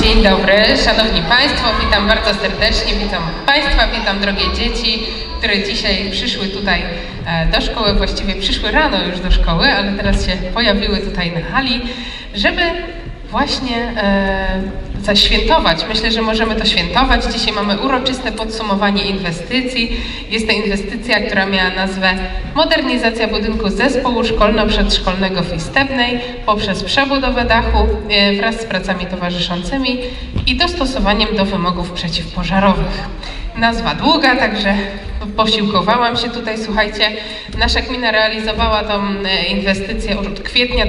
Dzień dobry, Szanowni Państwo, witam bardzo serdecznie, witam Państwa, witam drogie dzieci, które dzisiaj przyszły tutaj do szkoły, właściwie przyszły rano już do szkoły, ale teraz się pojawiły tutaj na hali, żeby właśnie zaświętować. Myślę, że możemy to świętować. Dzisiaj mamy uroczyste podsumowanie inwestycji. Jest to inwestycja, która miała nazwę Modernizacja budynku zespołu szkolno-przedszkolnego w Istebnej poprzez przebudowę dachu wraz z pracami towarzyszącymi i dostosowaniem do wymogów przeciwpożarowych. Nazwa długa, także posiłkowałam się tutaj. Słuchajcie, nasza gmina realizowała tą inwestycję od kwietnia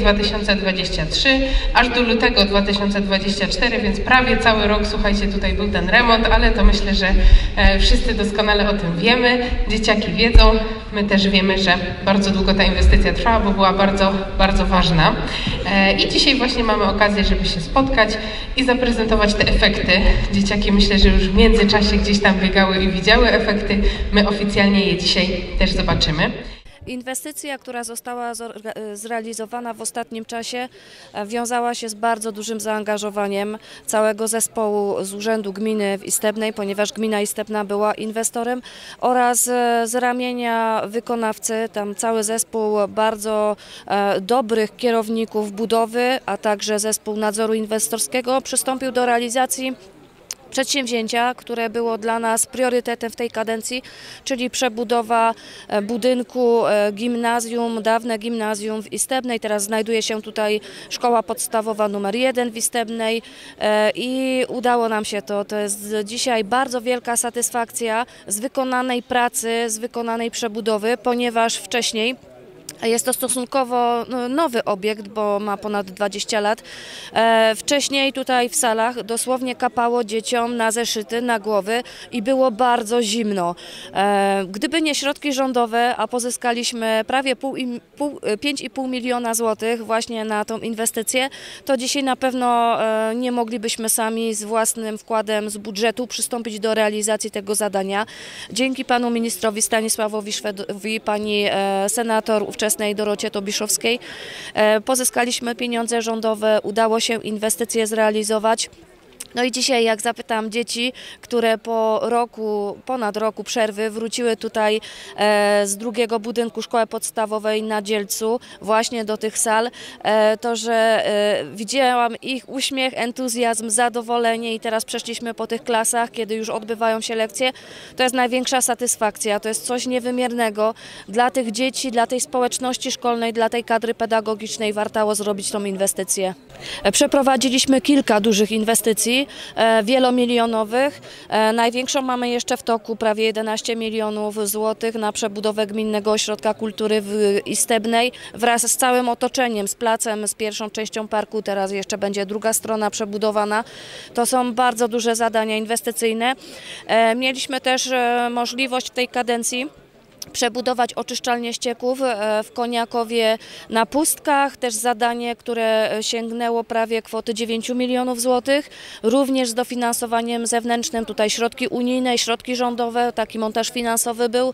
2023 aż do lutego 2024, więc prawie cały rok, słuchajcie, tutaj był ten remont, ale to myślę, że wszyscy doskonale o tym wiemy. Dzieciaki wiedzą, my też wiemy, że bardzo długo ta inwestycja trwała, bo była bardzo, bardzo ważna. I dzisiaj właśnie mamy okazję, żeby się spotkać i zaprezentować te efekty. Dzieciaki myślę, że już w międzyczasie gdzieś tam biegały i widziały efekty. My oficjalnie je dzisiaj też zobaczymy. Inwestycja, która została zrealizowana w ostatnim czasie, wiązała się z bardzo dużym zaangażowaniem całego zespołu z Urzędu Gminy w Istebnej, ponieważ gmina Istebna była inwestorem, oraz z ramienia wykonawcy. Tam cały zespół bardzo dobrych kierowników budowy, a także zespół nadzoru inwestorskiego przystąpił do realizacji przedsięwzięcia, które było dla nas priorytetem w tej kadencji, czyli przebudowa budynku gimnazjum, dawne gimnazjum w Istebnej. Teraz znajduje się tutaj szkoła podstawowa nr 1 w Istebnej i udało nam się to. To jest dzisiaj bardzo wielka satysfakcja z wykonanej pracy, z wykonanej przebudowy, ponieważ wcześniej jest to stosunkowo nowy obiekt, bo ma ponad 20 lat. Wcześniej tutaj w salach dosłownie kapało dzieciom na zeszyty, na głowy i było bardzo zimno. Gdyby nie środki rządowe, a pozyskaliśmy prawie 5,5 miliona złotych właśnie na tą inwestycję, to dzisiaj na pewno nie moglibyśmy sami z własnym wkładem z budżetu przystąpić do realizacji tego zadania. Dzięki panu ministrowi Stanisławowi Szwedowi, pani senator ówczesnej Dorocie Tobiszowskiej pozyskaliśmy pieniądze rządowe, udało się inwestycje zrealizować. No i dzisiaj, jak zapytam dzieci, które po roku, ponad roku przerwy wróciły tutaj z drugiego budynku szkoły podstawowej na Dzielcu, właśnie do tych sal, to że widziałam ich uśmiech, entuzjazm, zadowolenie i teraz przeszliśmy po tych klasach, kiedy już odbywają się lekcje. To jest największa satysfakcja, to jest coś niewymiernego. Dla tych dzieci, dla tej społeczności szkolnej, dla tej kadry pedagogicznej warto zrobić tą inwestycję. Przeprowadziliśmy kilka dużych inwestycji, wielomilionowych. Największą mamy jeszcze w toku, prawie 11 milionów złotych na przebudowę Gminnego Ośrodka Kultury w Istebnej wraz z całym otoczeniem, z placem, z pierwszą częścią parku. Teraz jeszcze będzie druga strona przebudowana. To są bardzo duże zadania inwestycyjne. Mieliśmy też możliwość w tej kadencji przebudować oczyszczalnię ścieków w Koniakowie na Pustkach, też zadanie, które sięgnęło prawie kwoty 9 milionów złotych, również z dofinansowaniem zewnętrznym, tutaj środki unijne, środki rządowe, taki montaż finansowy był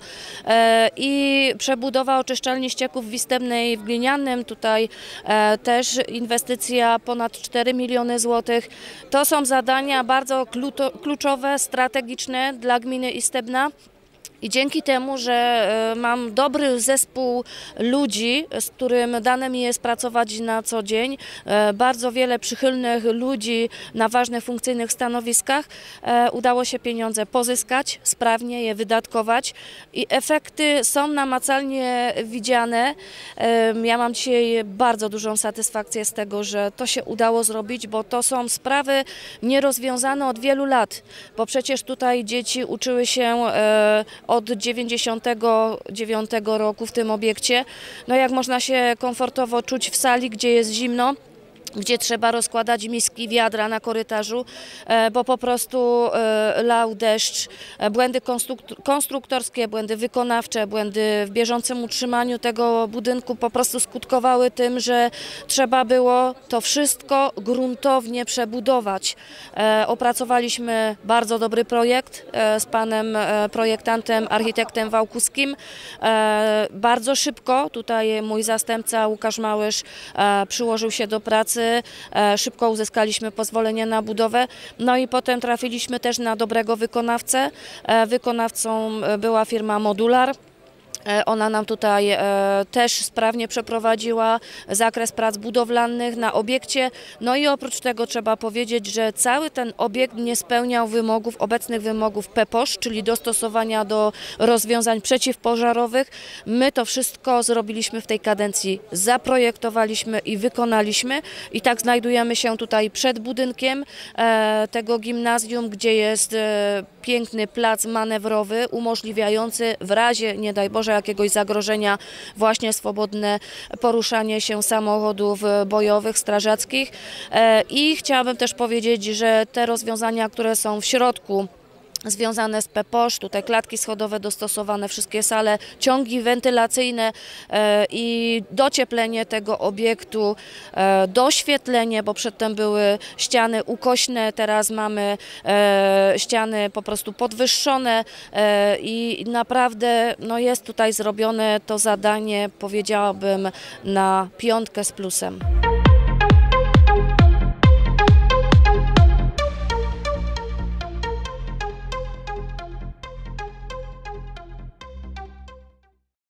i przebudowa oczyszczalni ścieków w Istebnej w Glinianym, tutaj też inwestycja ponad 4 miliony złotych. To są zadania bardzo kluczowe, strategiczne dla gminy Istebna. I dzięki temu, że mam dobry zespół ludzi, z którym dane mi jest pracować na co dzień, bardzo wiele przychylnych ludzi na ważnych, funkcyjnych stanowiskach, udało się pieniądze pozyskać, sprawnie je wydatkować i efekty są namacalnie widziane. Ja mam dzisiaj bardzo dużą satysfakcję z tego, że to się udało zrobić, bo to są sprawy nierozwiązane od wielu lat, bo przecież tutaj dzieci uczyły się od 1999 roku w tym obiekcie. No jak można się komfortowo czuć w sali, gdzie jest zimno, gdzie trzeba rozkładać miski, wiadra na korytarzu, bo po prostu lał deszcz. Błędy konstruktorskie, błędy wykonawcze, błędy w bieżącym utrzymaniu tego budynku po prostu skutkowały tym, że trzeba było to wszystko gruntownie przebudować. Opracowaliśmy bardzo dobry projekt z panem projektantem, architektem Wałkuskim. Bardzo szybko tutaj mój zastępca Łukasz Małysz przyłożył się do pracy. pieniędzy, szybko uzyskaliśmy pozwolenie na budowę, no i potem trafiliśmy też na dobrego wykonawcę. Wykonawcą była firma Modular. Ona nam tutaj też sprawnie przeprowadziła zakres prac budowlanych na obiekcie. No i oprócz tego trzeba powiedzieć, że cały ten obiekt nie spełniał wymogów, obecnych wymogów PEPOSZ, czyli dostosowania do rozwiązań przeciwpożarowych. My to wszystko zrobiliśmy w tej kadencji, zaprojektowaliśmy i wykonaliśmy. I tak znajdujemy się tutaj przed budynkiem tego gimnazjum, gdzie jest piękny plac manewrowy umożliwiający w razie, nie daj Boże, jakiegoś zagrożenia właśnie swobodne poruszanie się samochodów bojowych, strażackich. I chciałabym też powiedzieć, że te rozwiązania, które są w środku, związane z PEPOSZ, tutaj klatki schodowe dostosowane, wszystkie sale, ciągi wentylacyjne i docieplenie tego obiektu, doświetlenie, bo przedtem były ściany ukośne, teraz mamy ściany po prostu podwyższone i naprawdę no, jest tutaj zrobione to zadanie, powiedziałabym, na 5 z plusem.